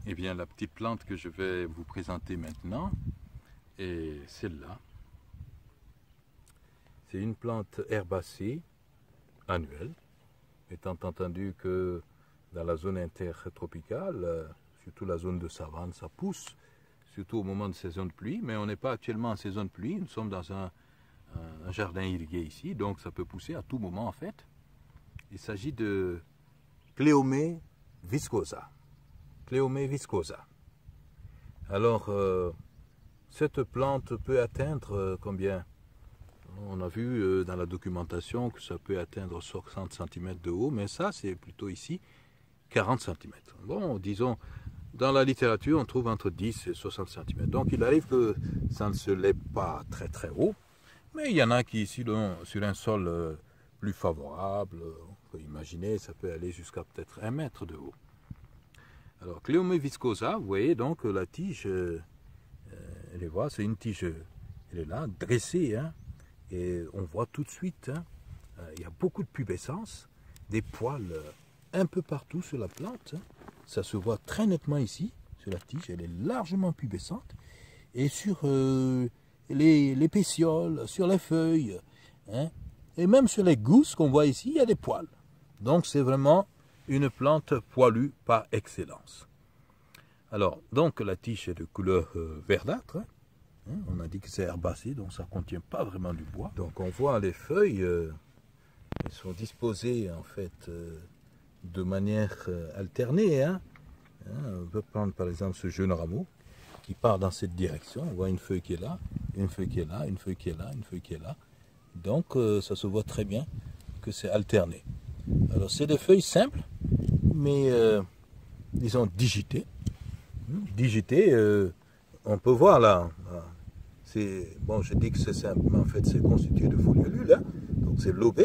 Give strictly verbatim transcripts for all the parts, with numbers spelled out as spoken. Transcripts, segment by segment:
Eh bien, la petite plante que je vais vous présenter maintenant est celle-là. C'est une plante herbacée annuelle, étant entendu que dans la zone intertropicale, surtout la zone de savane, ça pousse, surtout au moment de saison de pluie, mais on n'est pas actuellement en saison de pluie, nous sommes dans un, un jardin irrigué ici, donc ça peut pousser à tout moment en fait. Il s'agit de Cléomée viscosa. Cléomée viscosa. Alors, euh, cette plante peut atteindre euh, combien? On a vu euh, dans la documentation que ça peut atteindre soixante centimètres de haut, mais ça, c'est plutôt ici quarante centimètres. Bon, disons, dans la littérature, on trouve entre dix et soixante centimètres. Donc, il arrive que ça ne se lève pas très très haut, mais il y en a qui, sur un, sur un sol euh, plus favorable, on peut imaginer, ça peut aller jusqu'à peut-être un mètre de haut. Alors, Cléomée viscosa, vous voyez donc la tige, euh, elle est voilà, c'est une tige, elle est là, dressée, hein, et on voit tout de suite, hein, euh, il y a beaucoup de pubescence, des poils euh, un peu partout sur la plante, hein. Ça se voit très nettement ici, sur la tige, elle est largement pubescente, et sur euh, les, les pétioles, sur les feuilles, hein, et même sur les gousses qu'on voit ici, il y a des poils. Donc c'est vraiment une plante poilue par excellence. Alors, donc la tige est de couleur euh, verdâtre. Hein. On a dit que c'est herbacé, donc ça ne contient pas vraiment du bois. Donc on voit les feuilles, euh, elles sont disposées en fait euh, de manière euh, alternée. Hein. Hein, on peut prendre par exemple ce jeune rameau qui part dans cette direction. On voit une feuille qui est là, une feuille qui est là, une feuille qui est là, une feuille qui est là. Donc euh, ça se voit très bien que c'est alterné. Alors c'est des feuilles simples, mais euh, disons digitées. Digitées, euh, on peut voir là. C'est bon, je dis que c'est simple, mais en fait c'est constitué de foliolules, hein, donc c'est lobé.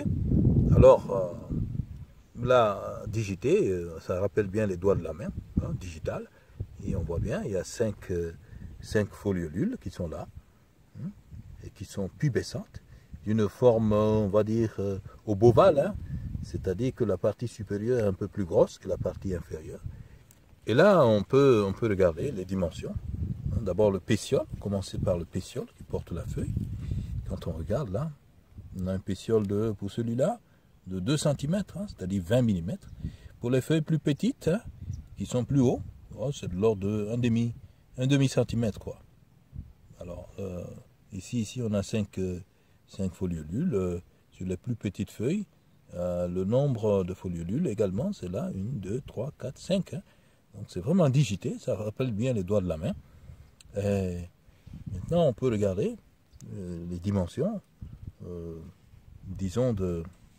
Alors euh, là, digité, euh, ça rappelle bien les doigts de la main, hein, digital. Et on voit bien, il y a cinq, euh, cinq foliolules qui sont là, hein, et qui sont pubescentes, d'une forme, on va dire, euh, obovale, hein. C'est-à-dire que la partie supérieure est un peu plus grosse que la partie inférieure. Et là, on peut, on peut regarder les dimensions. D'abord le pétiole, commencer par le pétiole qui porte la feuille. Quand on regarde là, on a un pétiole de, pour celui-là de deux centimètres, hein, c'est-à-dire vingt millimètres. Pour les feuilles plus petites, hein, qui sont plus hauts, oh, c'est de l'ordre d'un demi, un demi centimètre, quoi. Alors, euh, ici, ici, on a cinq, euh, cinq foliolules. Euh, sur les plus petites feuilles, Euh, le nombre de foliolules également, c'est là, une, deux, trois, quatre, cinq. Hein. Donc c'est vraiment digité, ça rappelle bien les doigts de la main. Et maintenant, on peut regarder euh, les dimensions, euh, disons, de,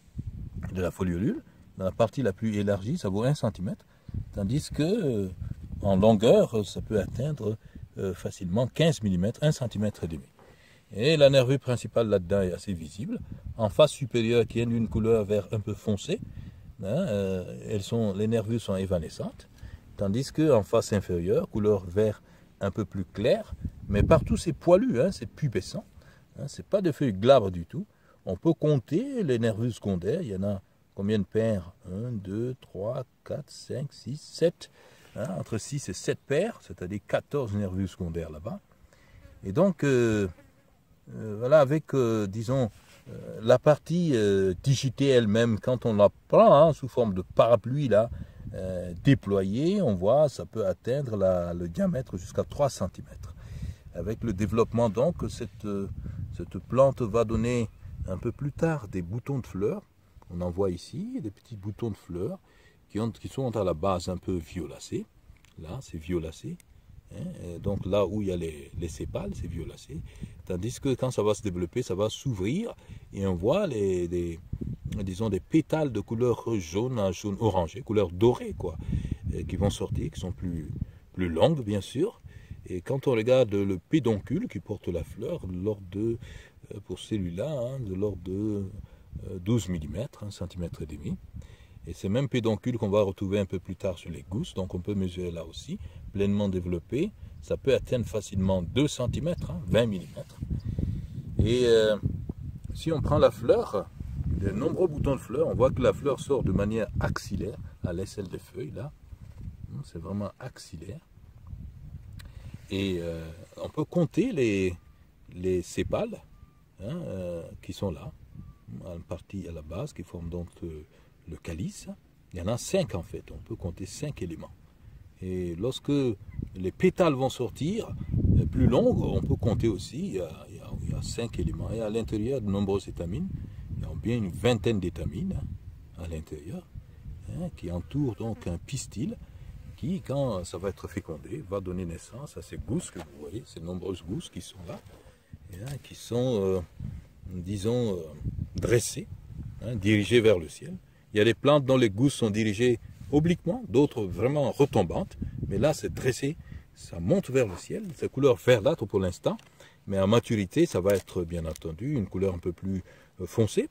de la foliolule. Dans la partie la plus élargie, ça vaut un centimètre, tandis que euh, en longueur, ça peut atteindre euh, facilement quinze millimètres, un centimètre et demi. Et la nervure principale là-dedans est assez visible. En face supérieure, qui est d'une couleur vert un peu foncé, hein, euh, elles sont, les nervures sont évanescentes. Tandis qu'en face inférieure, couleur vert un peu plus clair, mais partout c'est poilu, hein, c'est pubescent. Hein, c'est pas de feuilles glabres du tout. On peut compter les nervures secondaires. Il y en a combien de paires? un, deux, trois, quatre, cinq, six, sept. Hein, entre six et sept paires, c'est-à-dire quatorze nervures secondaires là-bas. Et donc, euh, Euh, voilà, avec, euh, disons, euh, la partie euh, digitée elle-même, quand on la prend hein, sous forme de parapluie, là, euh, déployée, on voit, ça peut atteindre la, le diamètre jusqu'à trois centimètres. Avec le développement, donc, cette, euh, cette plante va donner un peu plus tard des boutons de fleurs. On en voit ici, des petits boutons de fleurs qui, ont, qui sont à la base un peu violacés. Là, c'est violacé. Hein, donc là où il y a les, les sépales, c'est violacé. Tandis que quand ça va se développer, ça va s'ouvrir et on voit les, des, disons des pétales de couleur jaune à jaune orangé, couleur dorée quoi, qui vont sortir, qui sont plus, plus longues bien sûr. Et quand on regarde le pédoncule qui porte la fleur, de l'ordre de, pour celui-là, hein, de l'ordre de douze millimètres, un centimètre et demi. Et ces mêmes pédoncules qu'on va retrouver un peu plus tard sur les gousses, donc on peut mesurer là aussi, pleinement développé, ça peut atteindre facilement deux centimètres, hein, vingt millimètres. Et euh, si on prend la fleur, de nombreux boutons de fleurs, on voit que la fleur sort de manière axillaire, à l'aisselle des feuilles, là. C'est vraiment axillaire. Et euh, on peut compter les, les sépales hein, euh, qui sont là, en partie à la base, qui forment donc euh, le calice. Il y en a cinq en fait, on peut compter cinq éléments. Et lorsque les pétales vont sortir, plus longues, on peut compter aussi, il y a, il y a, il y a cinq éléments. Et à l'intérieur, de nombreuses étamines, il y a bien une vingtaine d'étamines hein, à l'intérieur, hein, qui entourent donc un pistil, qui, quand ça va être fécondé, va donner naissance à ces gousses que vous voyez, ces nombreuses gousses qui sont là, et, hein, qui sont, euh, disons, euh, dressées, hein, dirigées vers le ciel. Il y a des plantes dont les gousses sont dirigées obliquement, d'autres vraiment retombantes, mais là c'est dressé, ça monte vers le ciel, c'est couleur verdâtre pour l'instant, mais en maturité ça va être bien entendu une couleur un peu plus euh, foncée.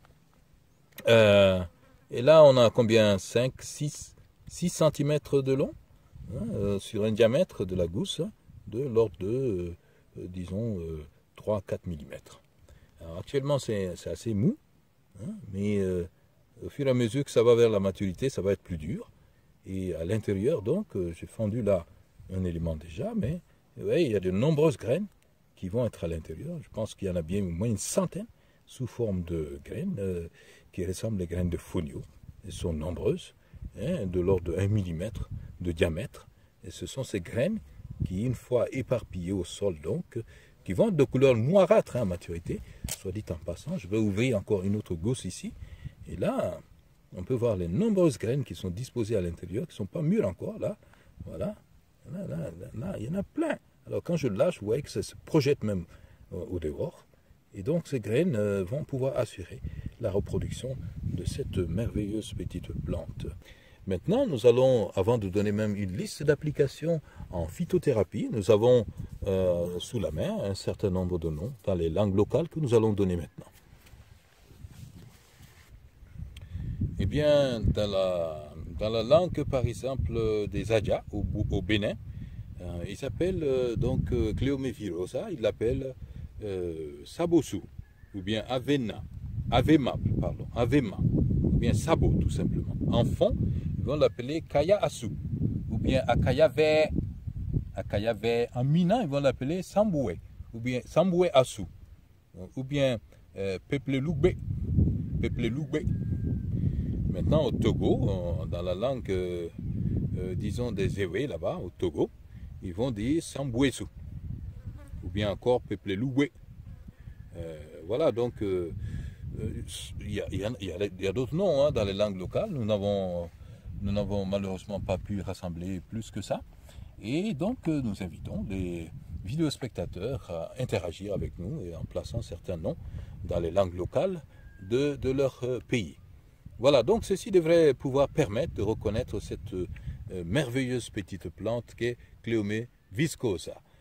Euh, et là on a combien? cinq, six, six centimètres de long, hein, euh, sur un diamètre de la gousse de l'ordre de, euh, euh, disons, euh, trois à quatre millimètres. Alors, actuellement c'est assez mou, hein, mais euh, au fur et à mesure que ça va vers la maturité, ça va être plus dur. Et à l'intérieur, donc, euh, j'ai fendu là un élément déjà, mais vous voyez, il y a de nombreuses graines qui vont être à l'intérieur. Je pense qu'il y en a bien au moins une centaine sous forme de graines euh, qui ressemblent aux graines de fonio. Elles sont nombreuses, hein, de l'ordre de un millimètre de diamètre. Et ce sont ces graines qui, une fois éparpillées au sol, donc, qui vont être de couleur noirâtre hein, à maturité. Soit dit en passant, je vais ouvrir encore une autre gousse ici. Et là, on peut voir les nombreuses graines qui sont disposées à l'intérieur, qui ne sont pas mûres encore, là. Voilà. Là, là, là, là, il y en a plein. Alors, quand je lâche, vous voyez que ça se projette même euh, au dehors. Et donc, ces graines euh, vont pouvoir assurer la reproduction de cette merveilleuse petite plante. Maintenant, nous allons, avant de donner même une liste d'applications en phytothérapie, nous avons euh, sous la main un certain nombre de noms dans les langues locales que nous allons donner maintenant. Eh bien, dans la, dans la langue, par exemple, des Adja, au, au Bénin, euh, il s'appelle euh, donc euh, Cléomévirosa, il l'appelle euh, Sabosu, ou bien Avena, Avema, pardon, Avema, ou bien Sabo, tout simplement. En fond, ils vont l'appeler Kaya Asu, ou bien Akayave, Akayave. En Mina, ils vont l'appeler Samboué, ou bien Samboué Asu, ou bien euh, Peple Lougbe, Peple Lougbe. Maintenant, au Togo, dans la langue, euh, euh, disons, des Ewe, là-bas, au Togo, ils vont dire Sambouessou, ou bien encore Peple Loué. Euh, voilà, donc, il euh, euh, y a, y a, y a, y a d'autres noms hein, dans les langues locales. Nous n'avons nous n'avons malheureusement pas pu rassembler plus que ça. Et donc, euh, nous invitons les vidéospectateurs à interagir avec nous et en plaçant certains noms dans les langues locales de, de leur euh, pays. Voilà, donc ceci devrait pouvoir permettre de reconnaître cette euh, merveilleuse petite plante qu'est Cléomée viscosa.